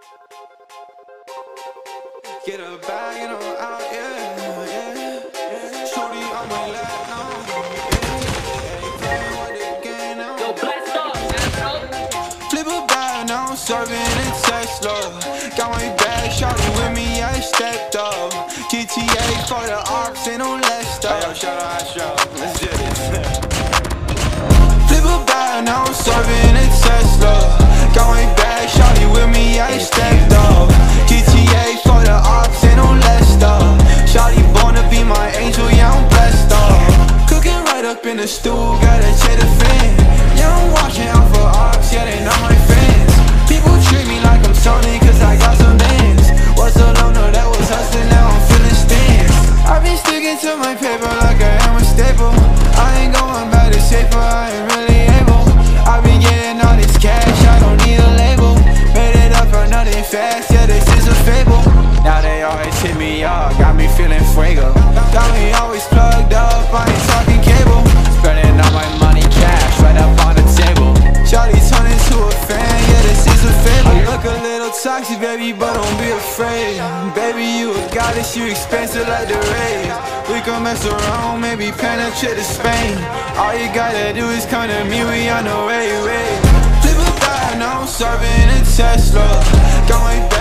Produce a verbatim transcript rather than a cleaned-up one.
Get a bag and I'm out, yeah, yeah. Shorty on my lap now, yeah. Playing with the game now. Yo, blast off, Flip a bag now, I'm serving in Tesla. Got my bag, shawty with me, I stepped up. G T A for the ops, ain't no less stuff. Yo, shout out, show, let's do this. Flip a bag now, I'm serving in Tesla. Got my bag, shawty with me, I stepped up. G T A for the ops, ain't no less stuff. Shawty born to be my angel, yeah, I'm blessed up. Cooking right up in the stool, gotta check the fan. Yeah, I'm watching out for ops, yeah, they not my fans. People treat me like I'm Sony, cause I got some bands. Was alone, no, that was hustling, now I'm feeling stands. I've been sticking to my paper like I am a staple. I ain't going back to safer, I ain't really able. I've been getting all this cash, I don't need a label. Made it up for nothing fast, yeah, this is a fable. Now they always hit me up, got me feeling fuego. Got me always plugged up, I ain't talking cable. Spending all my money cash, right up on the table. Shawty turn into a fan, yeah, this is a fable. I look a little toxic, baby, but don't be afraid. Baby, you a goddess, you expensive like the rays. We can mess around, maybe penetrate to Spain. All you gotta do is come to me, we on the way, way. Flip a bag, now I'm serving in Tesla. Got my